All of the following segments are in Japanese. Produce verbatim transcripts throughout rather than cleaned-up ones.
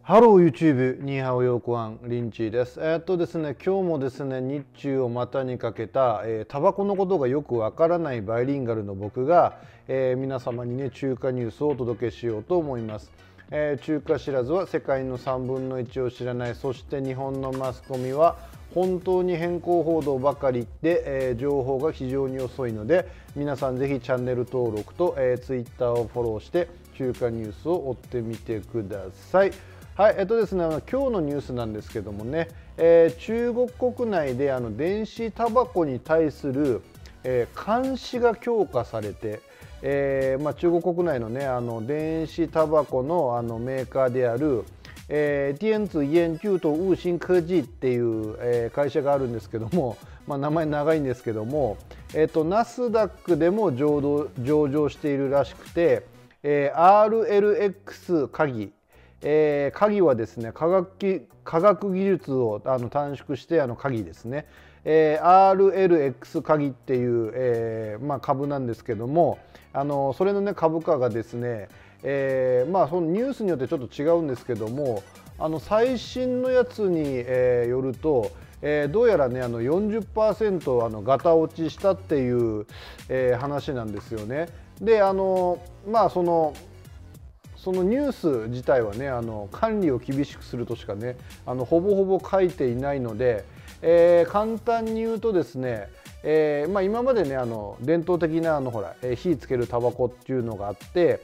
ハロー YouTube、ニーハオヨーコワン、リンチーです。えー、っとですね、今日もですね、日中を股にかけた、えー、タバコのことがよくわからないバイリンガルの僕が、えー、皆様にね、中華ニュースをお届けしようと思います。えー、中華知らずは世界のさんぶんのいちを知らない。そして日本のマスコミは本当に変更報道ばかりで、えー、情報が非常に遅いので、皆さんぜひチャンネル登録と、えー、Twitter をフォローして中華ニュースを追ってみてください。はい、えっとですね、今日のニュースなんですけどもね、えー、中国国内であの電子タバコに対する、えー、監視が強化されて、えーまあ、中国国内のね、あの電子タバコのあのメーカーである、えー、電子研究とウーシン科技っていう、えー、会社があるんですけども、まあ、名前長いんですけども、えーと、ナスダックでも上場、上場しているらしくて、えー、アールエルエックス 鍵えー、鍵はですね、科学科学技術をあの短縮してあの鍵ですね、えー、アールエルエックス 鍵っていう、えーまあ、株なんですけども、あのそれの、ね、株価がですね、えーまあ、そのニュースによってちょっと違うんですけども、あの最新のやつに、えー、よると、えー、どうやらねあの よんじゅっパーセント あのガタ落ちしたっていう、えー、話なんですよね。であのまあそのそのニュース自体はねあの管理を厳しくするとしかねあのほぼほぼ書いていないので、えー、簡単に言うとですね、えーまあ、今までねあの伝統的なあのほら、えー、火つけるタバコっていうのがあって、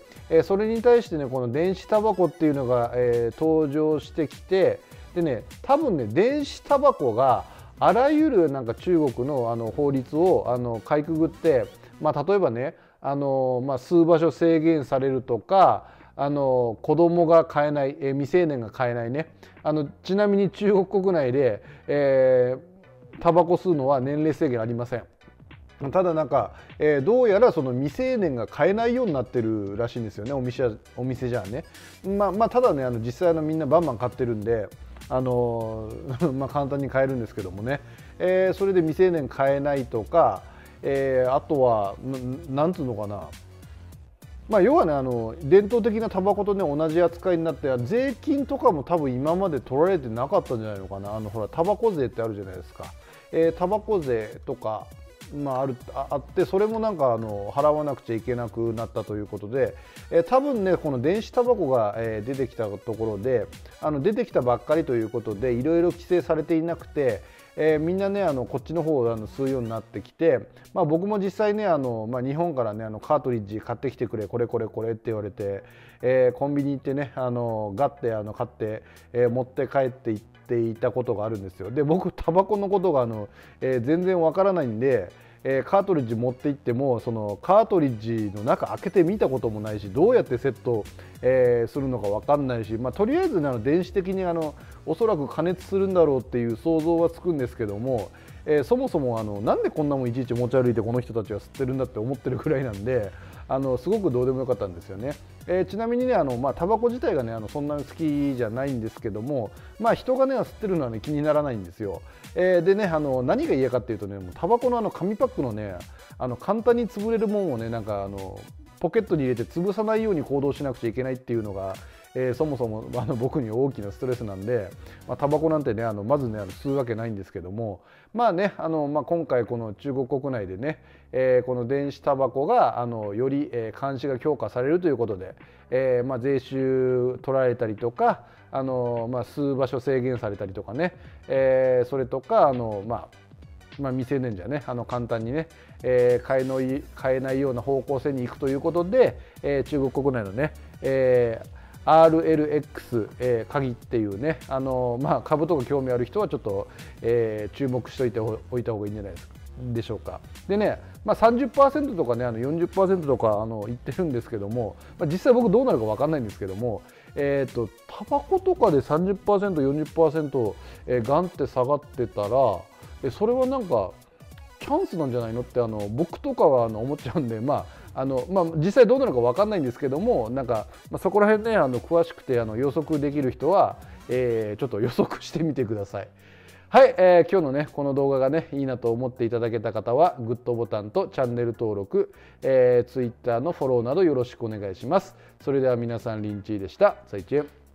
えー、それに対してねこの電子タバコっていうのが、えー、登場してきて、でね多分ね電子タバコがあらゆるなんか中国のあの法律をあのかいくぐって、まあ、例えばねあの、まあ、吸う場所制限されるとか、あの子供が買えない、えー、未成年が買えないね。あのちなみに中国国内で、えー、タバコ吸うのは年齢制限ありません。ただなんか、えー、どうやらその未成年が買えないようになってるらしいんですよね、お店お店じゃあね。まあ、まあただねあの実際のみんなバンバン買ってるんで、あのー、まあ簡単に買えるんですけどもね、えー、それで未成年買えないとか、えー、あとはなんつうのかな。まあ、要はねあの伝統的なタバコとね同じ扱いになって、税金とかも多分今まで取られてなかったんじゃないのかな。あのほらタバコ税ってあるじゃないですか、えー、タバコ税とか、まあ、ある あ, あってそれもなんかあの払わなくちゃいけなくなったということで、えー、多分ねこの電子タバコが、えー、出てきたところであの出てきたばっかりということでいろいろ規制されていなくて、えー、みんなねあのこっちの方をあの吸うようになってきて、まあ、僕も実際ねあの、まあ、日本からねあのカートリッジ買ってきてくれこれこれこれって言われて、えー、コンビニ行ってねあのガッてあの買って、えー、持って帰っていっていたことがあるんですよ。で僕タバコのことがあの、えー、全然わからないんで、えー、カートリッジ持って行ってもそのカートリッジの中開けてみたこともないし、どうやってセット、えー、するのか分かんないし、まあ、とりあえず、ね、あの電子的にあのおそらく加熱するんだろうっていう想像はつくんですけども、えー、そもそもあのなんでこんなもんいちいち持ち歩いてこの人たちは吸ってるんだって思ってるくらいなんで、あのすごくどうでもよかったんですよね。えー、ちなみにねあの、まあ、タバコ自体がねあのそんなに好きじゃないんですけども、まあ、人がね吸ってるのは、ね、気にならないんですよ。えー、でねあの何が嫌かっていうとねもうタバコのあの紙パックのねあの簡単に潰れるもんをねなんかあのポケットに入れて潰さないように行動しなくちゃいけないっていうのが、えー、そもそもあの僕に大きなストレスなんで、まあ、タバコなんてねあのまずねあの吸うわけないんですけども、まあねあの、まあ、今回この中国国内でね、えー、この電子タバコがあのより、えー、監視が強化されるということで、えーまあ、税収取られたりとかあの、まあ、吸う場所制限されたりとかね、えー、それとかあの、まあまあ、未成年じゃねあの簡単にね、えー、買えのい買えないような方向性に行くということで、えー、中国国内のね、えーアールエルエックス、えー、鍵っていうねあの、まあ、株とか興味ある人はちょっと、えー、注目しておいておいた方がいいんじゃないですかでしょうか。でね、まあ、さんじゅっパーセント とかねあの よんじゅっパーセント とかあの言ってるんですけども、まあ、実際僕どうなるか分かんないんですけども、えー、とタバコとかで さんじゅっパーセント、よんじゅっパーセント、えー、ガンって下がってたらえそれはなんかチャンスなんじゃないのってあの僕とかはあの思っちゃうんで、まああのまあ、実際どうなのか分かんないんですけども、なんか、まあ、そこら辺ねあの詳しくてあの予測できる人は、えー、ちょっと予測してみてください。はい、えー、今日のねこの動画がねいいなと思っていただけた方はグッドボタンとチャンネル登録、えー、Twitter のフォローなどよろしくお願いします。それでは皆さんリンチーでした。再见。